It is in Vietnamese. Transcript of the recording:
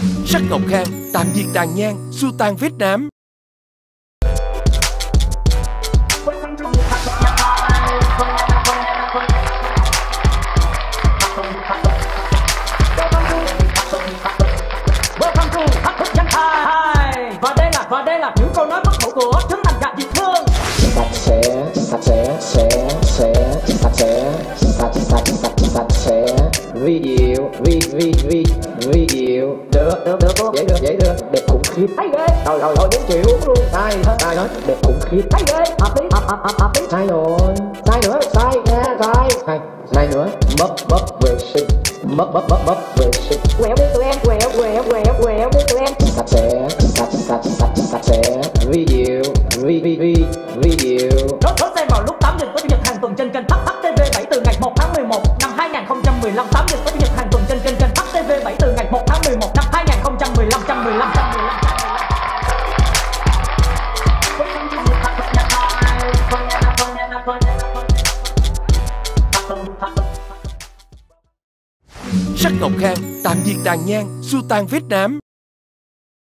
Sắc Ngọc Khang tạm diệt tàn nhang, xua tan vết nám. Và đây là những câu nói bất hủ của Trấn Thành Gà Việt Hương. Sạch sẽ video dễ được đẹp khủng khiếp, thấy ghê, rồi 4 triệu luôn, sai nói đẹp khủng khiếp, thấy ghê, hợp lý, sai rồi, sai nữa, sai nữa, bấp vệ sinh, bấp vệ sinh, quẹo đi tụi em, quẹo đi tụi em. Sạch sẽ video Đón xem vào lúc 8 giờ tối Chủ nhật hàng tuần trên kênh HTV7 từ ngày 1 tháng 11 năm 2015. 8 giờ tối Chủ nhật hàng tuần trên kênh HTV7 từ ngày 1 tháng 11 năm 2015. Sắc Ngọc Khang tạm diệt tàn nhang, xua tan vết nám.